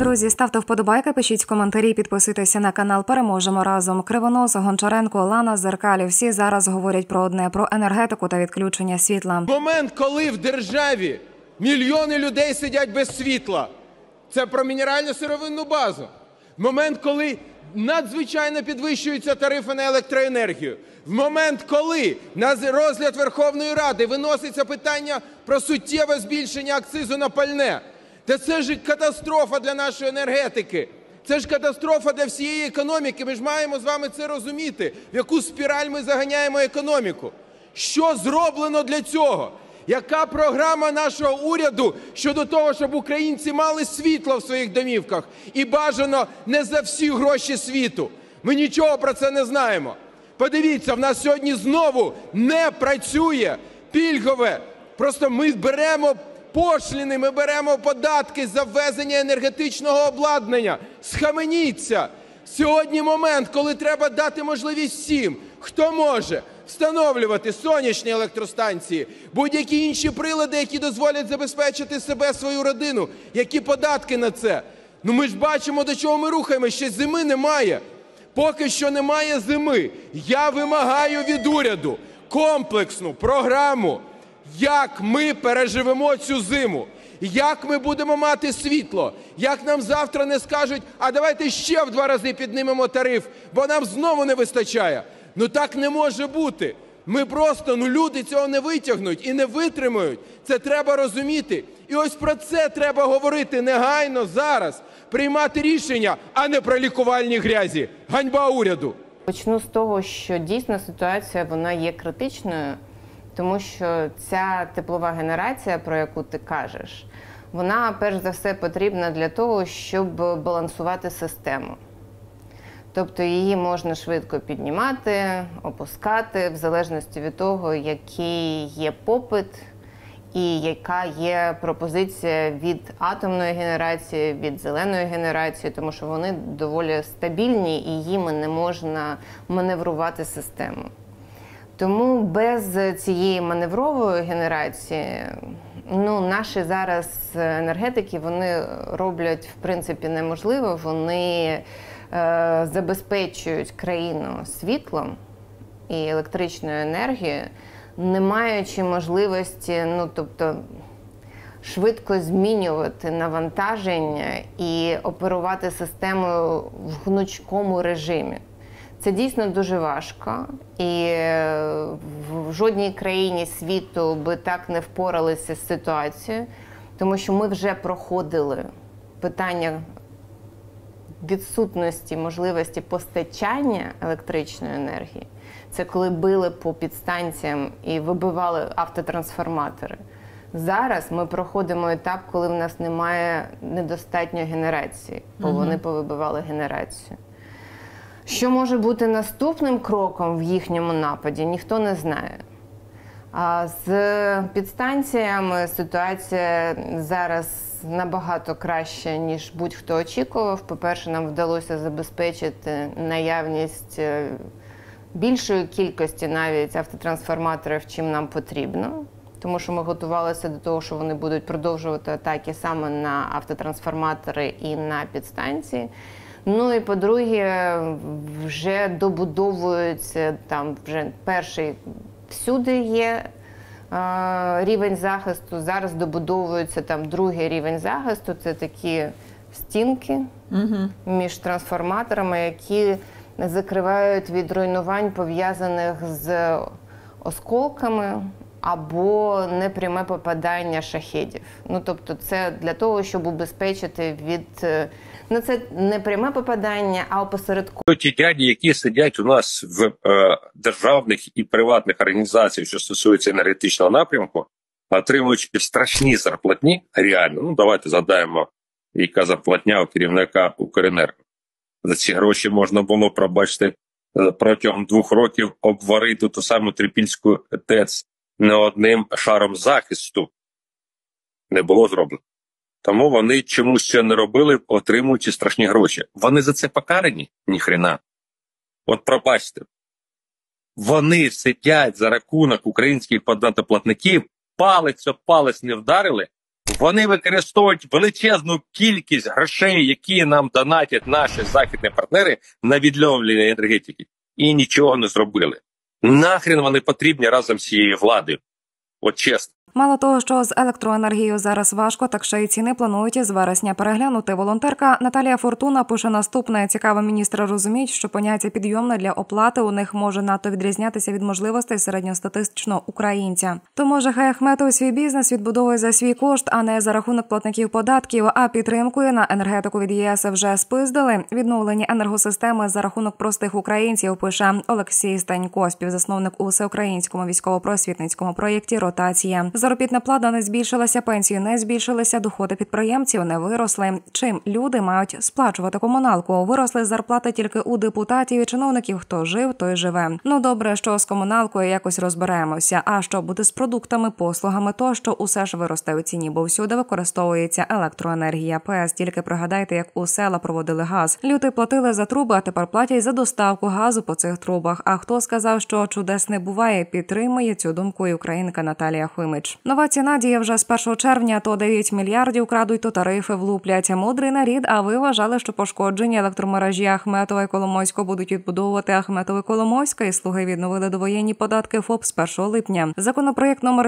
Друзі, ставте вподобайки, пишіть коментарі, підписуйтеся на канал. Переможемо разом. Кривонос, Гончаренко, Лана, Зеркалів. Всі зараз говорять про одне – про енергетику та відключення світла. Момент, коли в державі мільйони людей сидять без світла. Це про мінерально-сировинну базу. Момент, коли надзвичайно підвищуються тарифи на електроенергію. В момент, коли на розгляд Верховної Ради виноситься питання про суттєве збільшення акцизу на пальне. Та це ж катастрофа для нашої енергетики. Це ж катастрофа для всієї економіки. Ми ж маємо з вами це розуміти, в яку спіраль ми заганяємо економіку. Що зроблено для цього? Яка програма нашого уряду щодо того, щоб українці мали світло в своїх домівках? І бажано не за всі гроші світу. Ми нічого про це не знаємо. Подивіться, в нас сьогодні знову не працює пільгове. Просто ми беремо пошліни, ми беремо податки за ввезення енергетичного обладнання. Схаменіться! Сьогодні момент, коли треба дати можливість всім, хто може, встановлювати сонячні електростанції, будь-які інші прилади, які дозволять забезпечити себе, свою родину. Які податки на це? Ну ми ж бачимо, до чого ми рухаємося, ще зими немає. Поки що немає зими. Я вимагаю від уряду комплексну програму, як ми переживемо цю зиму, як ми будемо мати світло, як нам завтра не скажуть, а давайте ще в 2 рази піднімемо тариф, бо нам знову не вистачає. Ну так не може бути. Ми просто, люди цього не витягнуть і не витримають. Це треба розуміти. І ось про це треба говорити негайно, зараз, приймати рішення, а не про лікувальні грязі. Ганьба уряду! Почну з того, що дійсно ситуація вона є критичною, тому що ця теплова генерація, про яку ти кажеш, вона перш за все потрібна для того, щоб балансувати систему. Тобто її можна швидко піднімати, опускати, в залежності від того, який є попит і яка є пропозиція від атомної генерації, від зеленої генерації, тому що вони доволі стабільні і їми не можна маневрувати систему. Тому без цієї маневрової генерації, наші зараз енергетики, вони роблять, в принципі, неможливо, вони забезпечують країну світлом і електричною енергією, не маючи можливості, швидко змінювати навантаження і оперувати системою в гнучкому режимі. Це дійсно дуже важко, і в жодній країні світу би так не впоралися з ситуацією, тому що ми вже проходили питання відсутності можливості постачання електричної енергії. Це коли били по підстанціям і вибивали автотрансформатори. Зараз ми проходимо етап, коли в нас немає недостатньої генерації, бо вони повибивали генерацію. Що може бути наступним кроком в їхньому нападі, ніхто не знає. А з підстанціями ситуація зараз набагато краще, ніж будь-хто очікував. По-перше, нам вдалося забезпечити наявність більшої кількості навіть автотрансформаторів, чим нам потрібно. Тому що ми готувалися до того, що вони будуть продовжувати атаки саме на автотрансформатори і на підстанції. І по-друге, вже добудовуються, там вже перший всюди є рівень захисту, зараз добудовується там другий рівень захисту, це такі стінки між трансформаторами, які закривають від руйнувань, пов'язаних з осколками або непряме попадання шахедів. Тобто це для того, щоб убезпечити від... це не пряме попадання, а опосередковане. Ті дяді, які сидять у нас в державних і приватних організаціях, що стосуються енергетичного напрямку, отримуючи страшні зарплатні, реально, давайте згадаємо, яка зарплатня у керівника Укренерго. За ці гроші можна було, пробачте, протягом 2 років обварити ту саму Трипільську ТЕЦ не одним шаром захисту. Не було зроблено. Тому вони чомусь це не робили, отримуючи страшні гроші. Вони за це покарані? Ніхрена. От пробачте. Вони сидять за рахунок українських податоплатників, палець об палець не вдарили, Вони використовують величезну кількість грошей, які нам донатять наші західні партнери на відновлення енергетики. І нічого не зробили. Нахрен вони потрібні разом з цією владою? От чесно. Мало того, що з електроенергією зараз важко, так ще й ціни планують з вересня переглянути. Волонтерка Наталія Фортуна пише наступне. Цікаво, міністри розуміють, що поняття підйомне для оплати у них може надто відрізнятися від можливостей середньостатистичного українця. То може хай Ахметов свій бізнес відбудовує за свій кошт, а не за рахунок платників податків, а підтримкою на енергетику від ЄС вже спиздили. Відновлення енергосистеми за рахунок простих українців, пише Олексій Станько, співзасновник у всеукраїнському військово-просвітницькому проєкті «Ротація». Заробітна плата не збільшилася, пенсії не збільшилися, доходи підприємців не виросли. Чим люди мають сплачувати комуналку? Виросли зарплати тільки у депутатів і чиновників. Хто жив, той живе. Ну добре, що з комуналкою якось розберемося. А що буде з продуктами, послугами, то що усе ж виросте у ціні, бо всюди використовується електроенергія. ПС, тільки пригадайте, як у села проводили газ. Люди платили за труби, а тепер платять за доставку газу по цих трубах. А хто сказав, що чудес не буває, підтримує цю думку і українка Наталія Химич. Нова ціна діє вже з 1 червня, то 9 мільярдів крадуть, то тарифи влуплять. Мудрий нарід, а ви вважали, що пошкоджені електромережі Ахметова і Коломойського будуть відбудовувати Ахметова і Коломойська, і слуги відновили довоєнні податки ФОП з 1 липня. Законопроєкт номер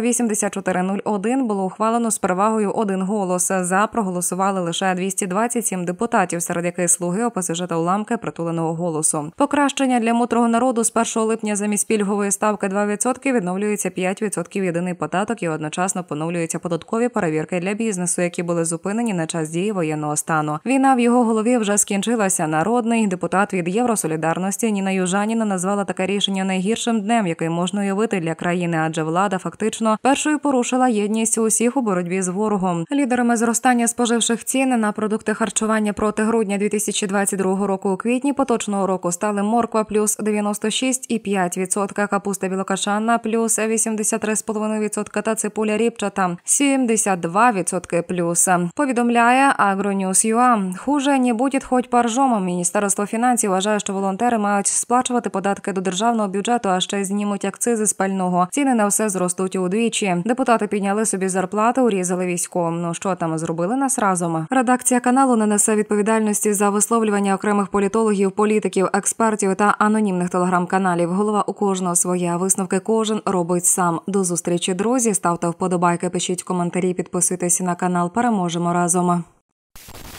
8401 було ухвалено з перевагою 1 голос. За проголосували лише 227 депутатів, серед яких слуги, ОПЗЖ та уламки притуленого голосу. Покращення для мудрого народу з 1 липня замість пільгової ставки 2% відновлюється 5% єдиний податок і одночасно поновлюються податкові перевірки для бізнесу, які були зупинені на час дії воєнного стану. Війна в його голові вже скінчилася. Народний депутат від Євросолідарності Ніна Южаніна назвала таке рішення найгіршим днем, який можна уявити для країни, адже влада фактично першою порушила єдність усіх у боротьбі з ворогом. Лідерами зростання споживчих цін на продукти харчування проти грудня 2022 року у квітні поточного року стали морква плюс 96,5%, капуста білокачанна плюс 83,5% та цибуля ріпчата 72% плюс. Повідомляє Agronewс.ua. Хуже не буде хоть поржом. Міністерство фінансів вважає, що волонтери мають сплачувати податки до державного бюджету, а ще й знімуть акцизи з пального. Ціни на все зростуть удвічі. Депутати підняли собі зарплати, урізали військовим. Ну що там зробили нас разом? Редакція каналу не несе відповідальності за висловлювання окремих політологів, політиків, експертів та анонімних телеграм-каналів. Голова у кожного своя. Висновки кожен робить сам. До зустрічі, друзі. Ставте вподобайки, пишіть коментарі, підписуйтесь на канал. Переможемо разом.